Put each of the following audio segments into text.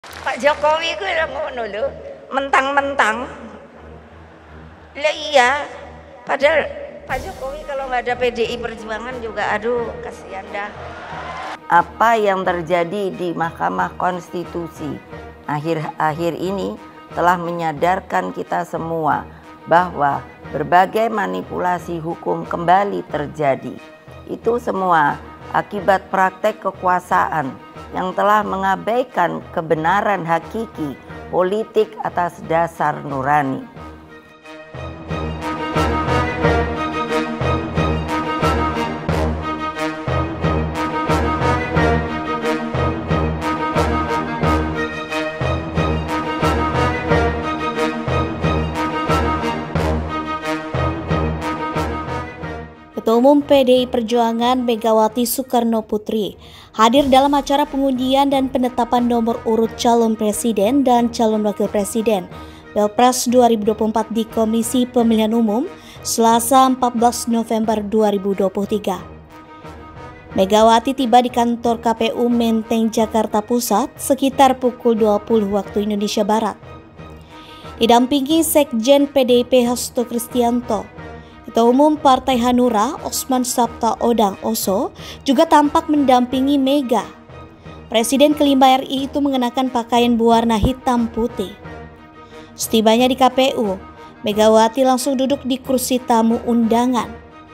Pak Jokowi ku lho ngono lho, mentang-mentang. Lah iya, padahal Pak Jokowi kalau nggak ada PDI Perjuangan juga aduh kasihan dah. Apa yang terjadi di Mahkamah Konstitusi akhir-akhir ini telah menyadarkan kita semua bahwa berbagai manipulasi hukum kembali terjadi. Itu semua akibat praktek kekuasaan yang telah mengabaikan kebenaran hakiki politik atas dasar nurani. Ketua Umum PDI Perjuangan Megawati Soekarnoputri hadir dalam acara pengundian dan penetapan nomor urut calon presiden dan calon wakil presiden Pilpres 2024 di Komisi Pemilihan Umum Selasa 14 November 2023. Megawati tiba di kantor KPU Menteng, Jakarta Pusat sekitar pukul 20 waktu Indonesia Barat. Didampingi Sekjen PDIP Hasto Kristianto, Ketua Umum Partai Hanura Osman Sabta Odang Oso juga tampak mendampingi Mega. Presiden kelima RI itu mengenakan pakaian berwarna hitam putih. Setibanya di KPU, Megawati langsung duduk di kursi tamu undangan.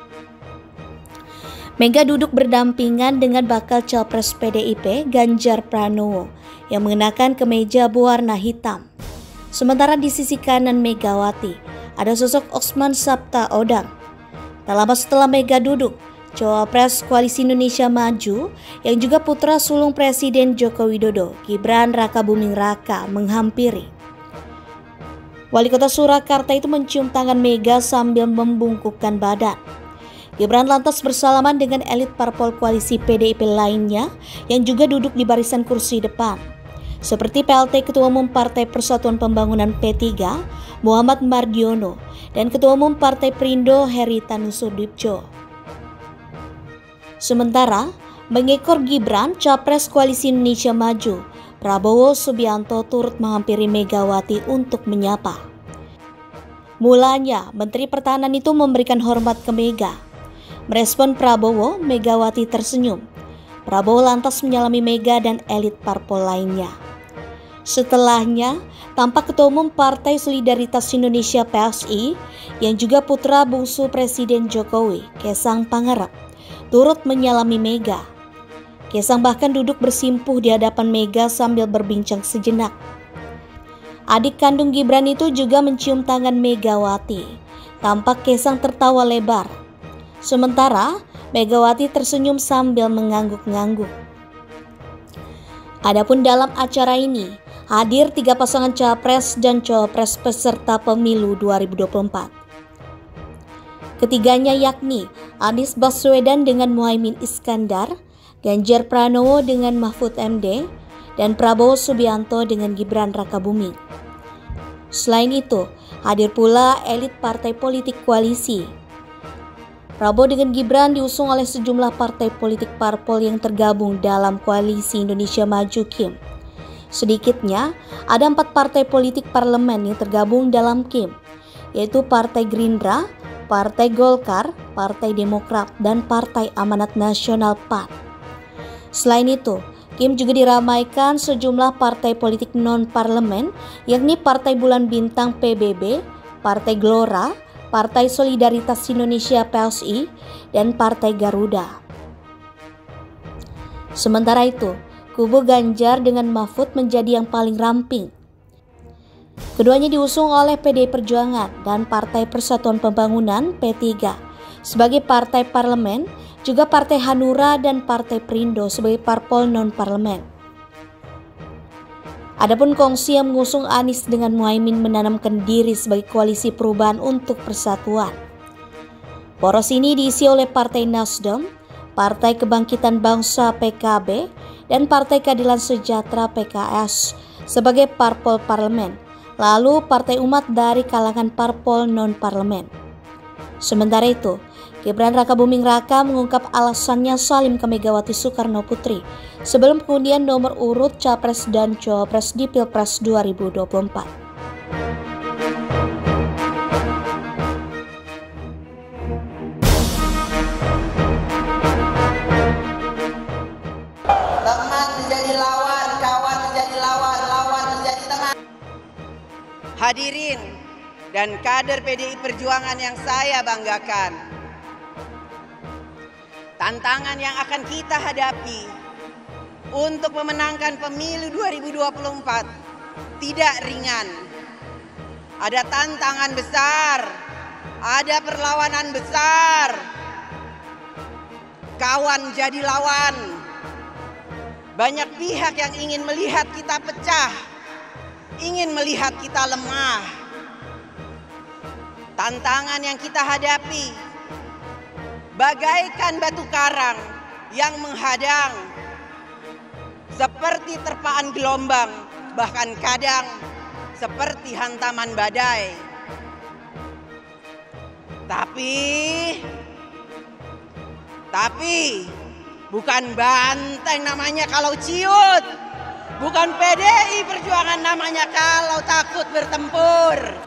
Mega duduk berdampingan dengan bakal Capres PDIP Ganjar Pranowo yang mengenakan kemeja berwarna hitam. Sementara di sisi kanan Megawati ada sosok Osman Sabta Odang. Tak lama setelah Mega duduk, Cawapres Koalisi Indonesia Maju yang juga putra sulung Presiden Joko Widodo, Gibran Rakabuming Raka, menghampiri. Wali Kota Surakarta itu mencium tangan Mega sambil membungkukkan badan. Gibran lantas bersalaman dengan elit parpol koalisi PDIP lainnya yang juga duduk di barisan kursi depan, seperti PLT Ketua Umum Partai Persatuan Pembangunan P3 Muhammad Mardiono dan Ketua Umum Partai Perindo Heri Tanusudibjo. Sementara mengekor Gibran, Capres Koalisi Indonesia Maju Prabowo Subianto turut menghampiri Megawati untuk menyapa. Mulanya Menteri Pertahanan itu memberikan hormat ke Mega. Merespon Prabowo, Megawati tersenyum. Prabowo lantas menyalami Mega dan elit parpol lainnya. Setelahnya, tampak Ketua Umum Partai Solidaritas Indonesia PSI yang juga putra bungsu Presiden Jokowi, Kaesang Pangarep, turut menyalami Mega. Kaesang bahkan duduk bersimpuh di hadapan Mega sambil berbincang sejenak. Adik kandung Gibran itu juga mencium tangan Megawati. Tampak Kaesang tertawa lebar. Sementara Megawati tersenyum sambil mengangguk-ngangguk. Adapun dalam acara ini hadir 3 pasangan capres dan cawapres peserta pemilu 2024. Ketiganya yakni Anies Baswedan dengan Muhaimin Iskandar, Ganjar Pranowo dengan Mahfud MD, dan Prabowo Subianto dengan Gibran Rakabuming. Selain itu, hadir pula elit partai politik koalisi. Prabowo dengan Gibran diusung oleh sejumlah partai politik parpol yang tergabung dalam Koalisi Indonesia Maju KIM. Sedikitnya, ada 4 partai politik parlemen yang tergabung dalam KIM, yaitu Partai Gerindra, Partai Golkar, Partai Demokrat, dan Partai Amanat Nasional PAN. Selain itu, KIM juga diramaikan sejumlah partai politik non-parlemen, yakni Partai Bulan Bintang PBB, Partai Gelora, Partai Solidaritas Indonesia PSI, dan Partai Garuda. Sementara itu, kubu Ganjar dengan Mahfud menjadi yang paling ramping. Keduanya diusung oleh PDI Perjuangan dan Partai Persatuan Pembangunan P3 sebagai partai parlemen, juga Partai Hanura dan Partai Perindo sebagai parpol non-parlemen. Adapun kongsi yang mengusung Anies dengan Muhaimin menanamkan diri sebagai koalisi perubahan untuk persatuan. Poros ini diisi oleh Partai Nasdem, Partai Kebangkitan Bangsa PKB, dan Partai Keadilan Sejahtera PKS sebagai parpol parlemen, lalu Partai Umat dari kalangan parpol non-parlemen. Sementara itu, Gibran Rakabuming Raka mengungkap alasannya salim ke Megawati Soekarno Putri sebelum pengundian nomor urut Capres dan Cawapres di Pilpres 2024. Teman menjadi lawan, kawan menjadi lawan, lawan menjadi teman. Hadirin dan kader PDI Perjuangan yang saya banggakan, tantangan yang akan kita hadapi untuk memenangkan pemilu 2024 tidak ringan. Ada tantangan besar, ada perlawanan besar. Kawan jadi lawan. Banyak pihak yang ingin melihat kita pecah, ingin melihat kita lemah. Tantangan yang kita hadapi bagaikan batu karang yang menghadang, seperti terpaan gelombang, bahkan kadang seperti hantaman badai. Tapi bukan banteng namanya kalau ciut. Bukan PDI Perjuangan namanya kalau takut bertempur.